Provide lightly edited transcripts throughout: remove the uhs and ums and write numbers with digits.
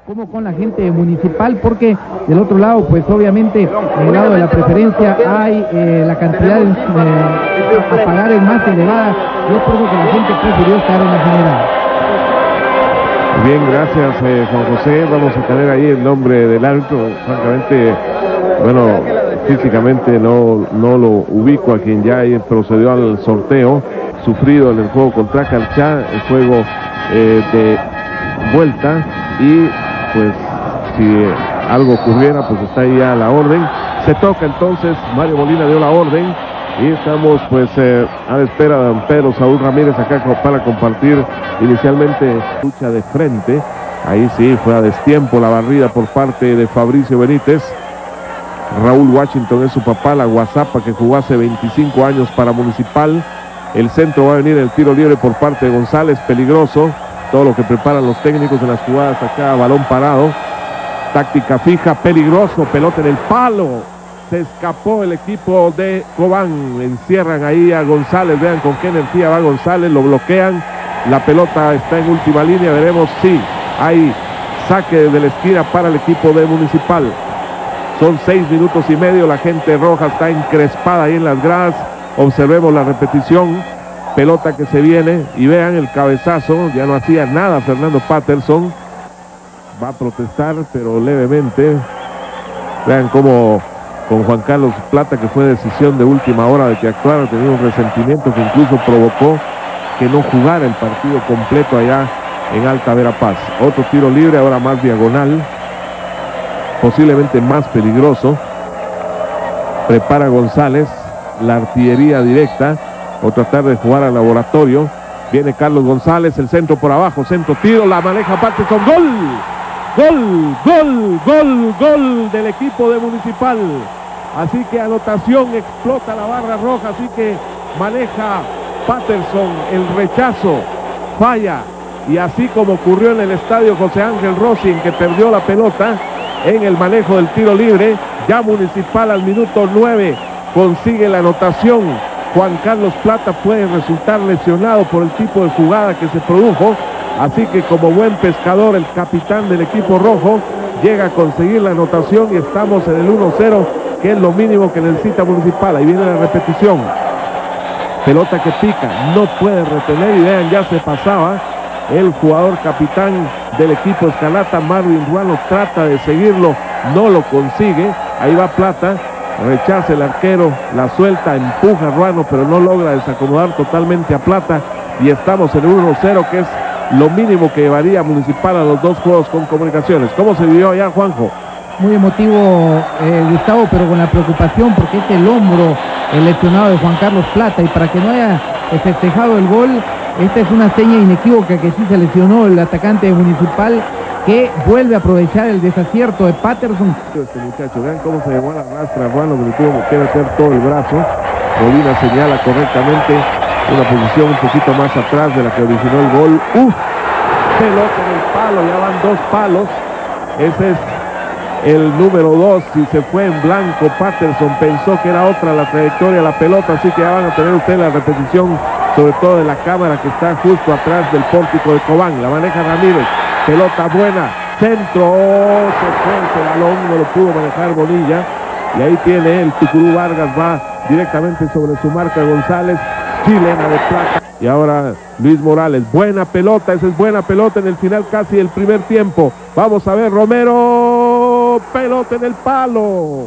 como con la gente municipal, porque del otro lado, pues obviamente, en el lado de la preferencia hay la cantidad a pagar es más elevada, y es por eso que la gente prefirió estar en la general. Bien, gracias Juan José. Vamos a tener ahí el nombre del árbitro. Francamente, bueno, físicamente no lo ubico a quien ya procedió al sorteo, sufrido en el juego contra Calchá, el juego de vuelta, y pues si algo ocurriera, pues está ahí ya la orden. Se toca entonces, Mario Molina dio la orden y estamos pues a la espera de don Pedro Saúl Ramírez acá para compartir inicialmente lucha de frente. Ahí sí fue a destiempo la barrida por parte de Fabricio Benítez. Raúl Washington es su papá, la guasapa que jugó hace 25 años para Municipal. El centro va a venir el tiro libre por parte de González, peligroso. Todo lo que preparan los técnicos en las jugadas acá, balón parado. Táctica fija, peligroso, pelota en el palo. Se escapó el equipo de Cobán. Encierran ahí a González, vean con qué energía va González, lo bloquean. La pelota está en última línea, veremos si hay saque de la esquina para el equipo de Municipal. Son 6 minutos y medio, la gente roja está encrespada ahí en las gradas. Observemos la repetición, pelota que se viene y vean el cabezazo, ya no hacía nada Fernando Patterson. Va a protestar, pero levemente. Vean cómo con Juan Carlos Plata, que fue decisión de última hora de que actuara, tenía un resentimiento que incluso provocó que no jugara el partido completo allá en Alta Verapaz. Otro tiro libre, ahora más diagonal, posiblemente más peligroso. Prepara González la artillería directa o tratar de jugar al laboratorio. Viene Carlos González, el centro por abajo, centro tiro, la maneja Patterson, gol. Gol, gol, gol, gol del equipo de Municipal. Así que anotación, explota la barra roja, así que maneja Patterson el rechazo, falla, y así como ocurrió en el estadio José Ángel Rossi, en que perdió la pelota en el manejo del tiro libre, ya Municipal al minuto 9 consigue la anotación. Juan Carlos Plata puede resultar lesionado por el tipo de jugada que se produjo. Así que como buen pescador, el capitán del equipo rojo llega a conseguir la anotación y estamos en el 1-0, que es lo mínimo que necesita Municipal. Ahí viene la repetición. Pelota que pica, no puede retener y vean, ya se pasaba el jugador capitán del equipo Escarlata, Marvin Ruano, trata de seguirlo, no lo consigue. Ahí va Plata, rechaza el arquero, la suelta, empuja a Ruano, pero no logra desacomodar totalmente a Plata y estamos en el 1-0, que es lo mínimo que llevaría Municipal a los dos juegos con Comunicaciones. ¿Cómo se vivió allá, Juanjo? Muy emotivo, Gustavo, pero con la preocupación porque es el hombro lesionado de Juan Carlos Plata, y para que no haya festejado el gol, esta es una seña inequívoca que sí se lesionó el atacante Municipal, que vuelve a aprovechar el desacierto de Patterson. Este muchacho, vean cómo se llevó a la rastra Ruano, que tuvo que meter todo el brazo. Molina señala correctamente una posición un poquito más atrás de la que originó el gol. Pelota en el palo, ya van 2 palos. Ese es el número 2, y se fue en blanco. Patterson pensó que era otra la trayectoria de la pelota, así que ya van a tener ustedes la repetición, sobre todo de la cámara que está justo atrás del pórtico de Cobán. La maneja Ramírez, pelota buena, centro, se fue ese balón, no lo pudo manejar Bonilla, y ahí tiene el Tucurú Vargas, va directamente sobre su marca González, chilena de placa. Y ahora Luis Morales, buena pelota, esa es buena pelota en el final casi del primer tiempo. Vamos a ver, Romero, pelota en el palo.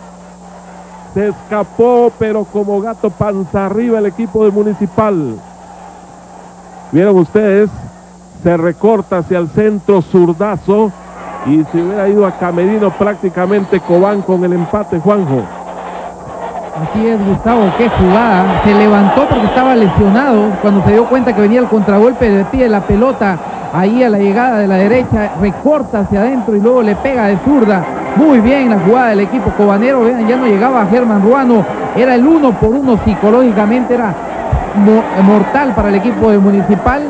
Se escapó, pero como gato panza arriba el equipo de Municipal. Vieron ustedes, se recorta hacia el centro, zurdazo, y se hubiera ido a camerino prácticamente Cobán con el empate, Juanjo. Así es, Gustavo, qué jugada. Se levantó porque estaba lesionado. Cuando se dio cuenta que venía el contragolpe, le pide la pelota ahí a la llegada de la derecha, recorta hacia adentro y luego le pega de zurda. Muy bien la jugada del equipo cobanero. Vean, ya no llegaba Germán Ruano. Era el 1-1 psicológicamente, era mortal para el equipo de Municipal.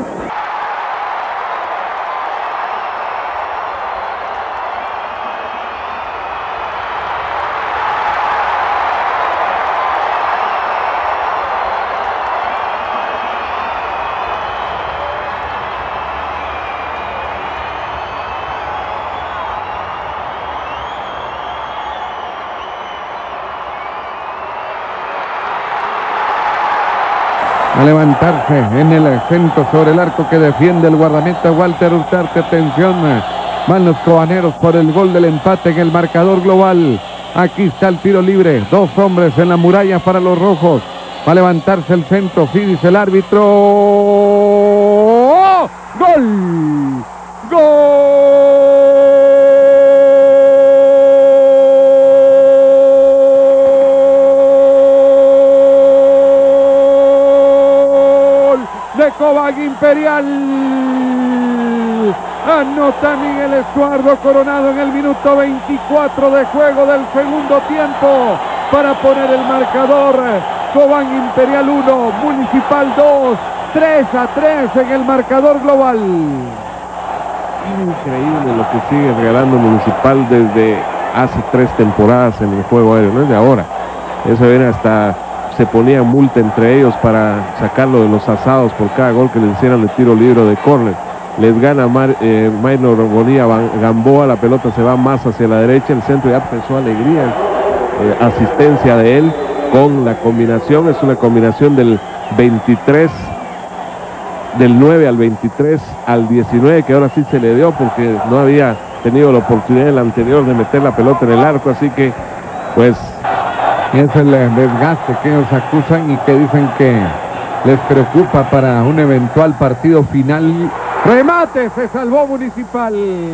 a levantarse en el centro sobre el arco que defiende el guardameta Walter Urdarte. Atención, van los cobaneros por el gol del empate en el marcador global. Aquí está el tiro libre, 2 hombres en la muralla para los rojos. Va a levantarse el centro, sí, dice el árbitro. ¡Oh! ¡Gol! ¡Gol! De Cobán Imperial. Anota Miguel Estuardo Coronado en el minuto 24 de juego del segundo tiempo para poner el marcador. Cobán Imperial 1, Municipal 2, 3-3 en el marcador global. Increíble lo que sigue regalando Municipal desde hace 3 temporadas en el juego aéreo, no es de ahora. Eso viene hasta, se ponía multa entre ellos para sacarlo de los asados por cada gol que les hicieran de tiro libre o de córner. Les gana Maynor Bonilla Gamboa, la pelota se va más hacia la derecha, el centro ya empezó alegría, asistencia de él con la combinación, es una combinación del 23, del 9 al 23 al 19, que ahora sí se le dio porque no había tenido la oportunidad en el anterior de meter la pelota en el arco, así que pues es el desgaste que ellos acusan y que dicen que les preocupa para un eventual partido final. Remate, se salvó Municipal.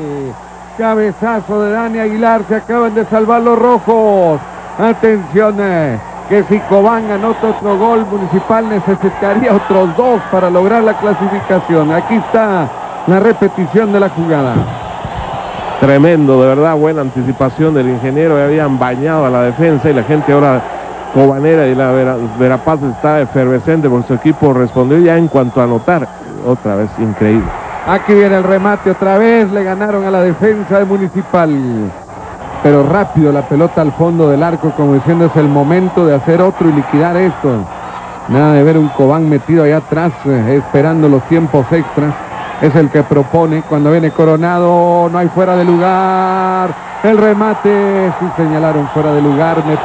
Cabezazo de Dani Aguilar, se acaban de salvar los rojos. Atención, que si Cobán anota otro gol, Municipal necesitaría otros 2 para lograr la clasificación. Aquí está la repetición de la jugada. Tremendo, de verdad, buena anticipación del ingeniero, habían bañado a la defensa y la gente ahora cobanera y la Verapaz está efervescente porque su equipo respondió ya en cuanto a anotar. Otra vez, increíble. Aquí viene el remate otra vez, le ganaron a la defensa de Municipal. Pero rápido la pelota al fondo del arco, como diciendo es el momento de hacer otro y liquidar esto. Nada de ver un Cobán metido allá atrás, esperando los tiempos extras. Es el que propone cuando viene Coronado, no hay fuera de lugar. El remate, sí señalaron fuera de lugar, me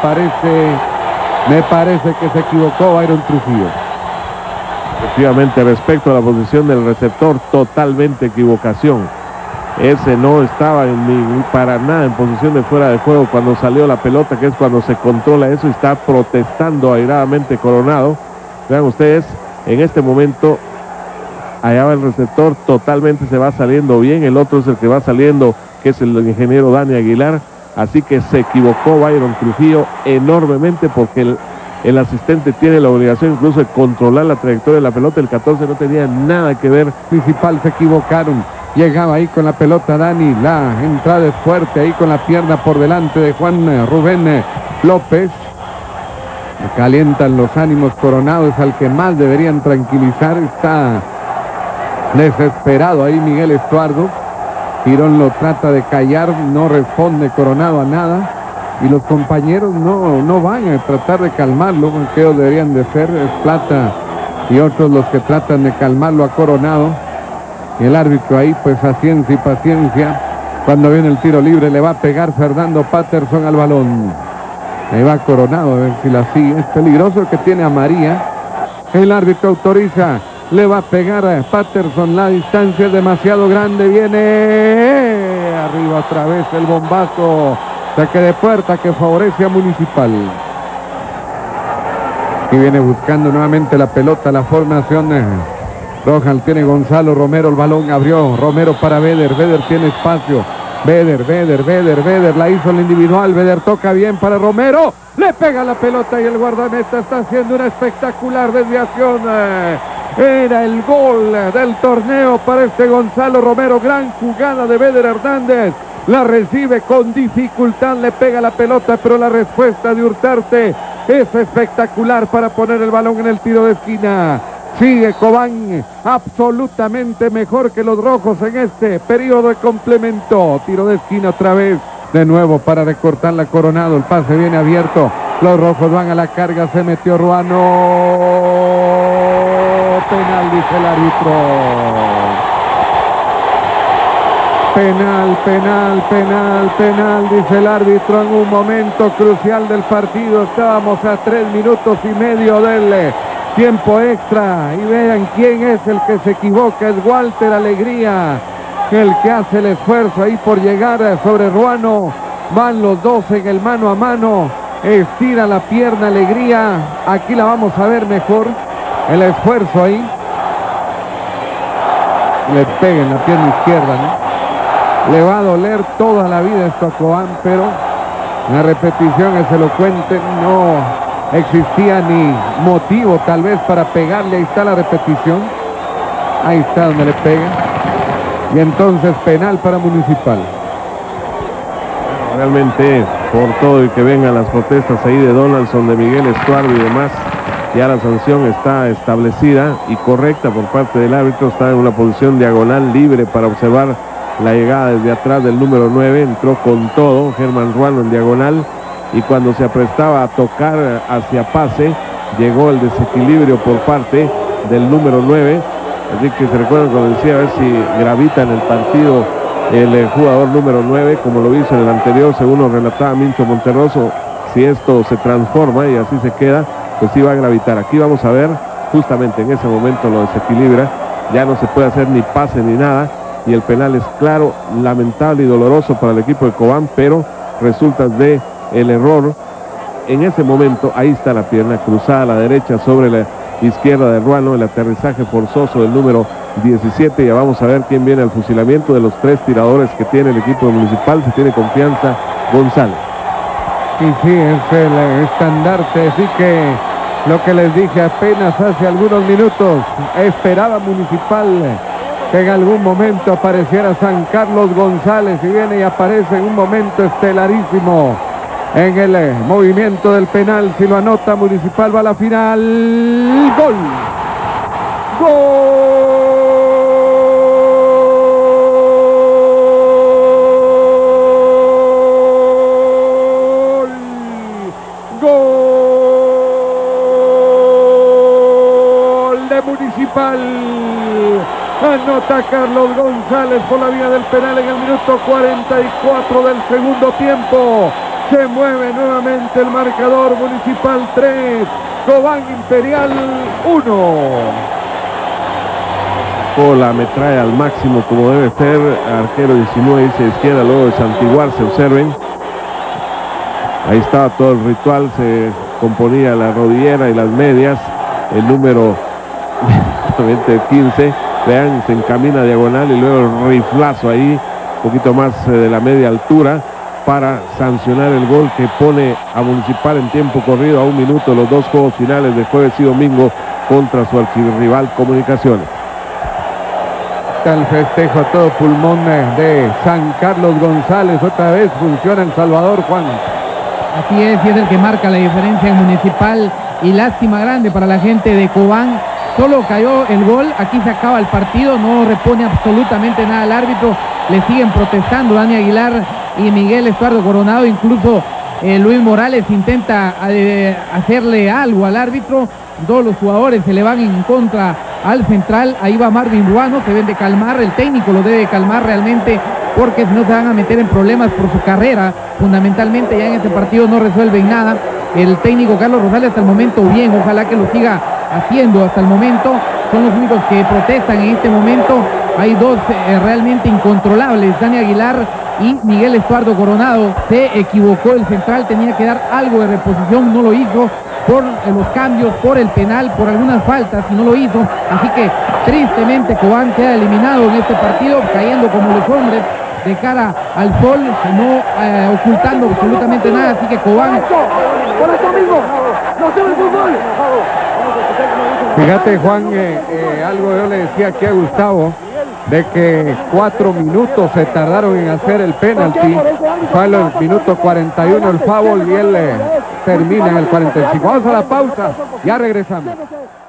parece que se equivocó Byron Trujillo. Efectivamente, respecto a la posición del receptor, totalmente equivocación. Ese no estaba ni para nada en posición de fuera de juego cuando salió la pelota, que es cuando se controla eso y está protestando airadamente Coronado. Vean ustedes, en este momento, allá va el receptor, totalmente se va saliendo bien, el otro es el que va saliendo, que es el ingeniero Dani Aguilar, así que se equivocó Byron Trujillo enormemente porque el asistente tiene la obligación incluso de controlar la trayectoria de la pelota. El 14 no tenía nada que ver. Municipal se equivocaron. Llegaba ahí con la pelota Dani. La entrada es fuerte ahí con la pierna por delante de Juan Rubén López. Calientan los ánimos. Coronado es al que más deberían tranquilizar. Está desesperado ahí Miguel Estuardo. Girón lo trata de callar. No responde Coronado a nada. Y los compañeros no van a tratar de calmarlo, que ellos deberían de ser, es Plata y otros los que tratan de calmarlo a Coronado. Y el árbitro ahí, pues a ciencia y paciencia, cuando viene el tiro libre, le va a pegar Fernando Patterson al balón. Ahí va Coronado, a ver si la sigue. Es peligroso que tiene a María. El árbitro autoriza, le va a pegar a Patterson, la distancia es demasiado grande, viene arriba otra vez el bombazo. Saque de puerta que favorece a Municipal. Y viene buscando nuevamente la pelota, la formación roja. Tiene Gonzalo Romero, el balón abrió. Romero para Beder, Beder tiene espacio. Beder, la hizo el individual. Beder toca bien para Romero. Le pega la pelota y el guardameta está haciendo una espectacular desviación. Era el gol del torneo para este Gonzalo Romero. Gran jugada de Beder Hernández. La recibe con dificultad, le pega la pelota, pero la respuesta de Urdarte es espectacular para poner el balón en el tiro de esquina. Sigue Cobán absolutamente mejor que los rojos en este periodo de complemento. Tiro de esquina otra vez, de nuevo para recortar la Coronado. El pase viene abierto, los rojos van a la carga, se metió Ruano. Penal, dice el árbitro. Penal, dice el árbitro en un momento crucial del partido. Estábamos a 3 minutos y medio del Tiempo extra y vean quién es el que se equivoca. Es Walter Alegría, el que hace el esfuerzo ahí por llegar sobre Ruano. Van los dos en el mano a mano. Estira la pierna Alegría. Aquí la vamos a ver mejor. El esfuerzo ahí. Le pega en la pierna izquierda, ¿no? Le va a doler toda la vida esto a Cobán, pero la repetición es elocuente. No existía ni motivo tal vez para pegarle. Ahí está la repetición. Ahí está donde le pega. Y entonces penal para Municipal. Realmente, por todo y que vengan las protestas ahí de Donaldson, de Miguel Estuardo y demás, ya la sanción está establecida y correcta por parte del árbitro. Está en una posición diagonal libre para observar la llegada desde atrás del número 9. Entró con todo Germán Ruano en diagonal, y cuando se aprestaba a tocar hacia pase, llegó el desequilibrio por parte del número 9. Así que se recuerdan cuando decía a ver si gravita en el partido el jugador número 9, como lo hizo en el anterior, según nos relataba Mincho Monterroso. Si esto se transforma y así se queda, pues sí va a gravitar. Aquí vamos a ver, justamente en ese momento lo desequilibra, ya no se puede hacer ni pase ni nada, y el penal es claro, lamentable y doloroso para el equipo de Cobán, pero resulta de el error. En ese momento, ahí está la pierna cruzada a la derecha sobre la izquierda de Ruano, el aterrizaje forzoso del número 17. Ya vamos a ver quién viene al fusilamiento de los tres tiradores que tiene el equipo Municipal. Si tiene confianza, González. Y sí, es el estandarte, así que lo que les dije apenas hace algunos minutos, esperaba Municipal que en algún momento apareciera San Carlos González, y viene y aparece en un momento estelarísimo en el movimiento del penal. Si lo anota Municipal, va a la final. ¡Gol! ¡Gol! Municipal. Anota Carlos González por la vía del penal en el minuto 44 del segundo tiempo. Se mueve nuevamente el marcador. Municipal 3, Cobán Imperial 1. La metrae al máximo como debe ser. Arquero 19 dice izquierda, luego de santiguarse, observen. Ahí estaba todo el ritual, se componía la rodillera y las medias. El número 15, vean, se encamina diagonal y luego el riflazo ahí, un poquito más de la media altura, para sancionar el gol que pone a Municipal en tiempo corrido a 1 minuto los dos juegos finales de jueves y domingo contra su archirrival Comunicaciones. Está el festejo a todo pulmón de San Carlos González. Otra vez funciona El Salvador, Juan. Así es, y es el que marca la diferencia en Municipal, y lástima grande para la gente de Cobán. Solo cayó el gol, aquí se acaba el partido, no repone absolutamente nada al árbitro, le siguen protestando Dani Aguilar y Miguel Estuardo Coronado, incluso Luis Morales intenta hacerle algo al árbitro. Todos los jugadores se le van en contra al central. Ahí va Marvin Ruano, se ven de calmar, el técnico lo debe calmar realmente, porque si no se van a meter en problemas por su carrera. Fundamentalmente ya en este partido no resuelven nada. El técnico Carlos Rosales hasta el momento bien, ojalá que lo siga haciendo hasta el momento. Son los únicos que protestan en este momento. Hay dos realmente incontrolables, Dani Aguilar y Miguel Estuardo Coronado. Se equivocó el central, tenía que dar algo de reposición, no lo hizo por los cambios, por el penal, por algunas faltas, y no lo hizo. Así que tristemente Cobán queda eliminado en este partido, cayendo como los hombres de cara al sol, no ocultando absolutamente nada. Así que Cobán... Fíjate, Juan, algo yo le decía aquí a Gustavo, de que 4 minutos se tardaron en hacer el penalti. Fue en el minuto 41 el foul y él termina en el 45. Vamos a la pausa, ya regresamos.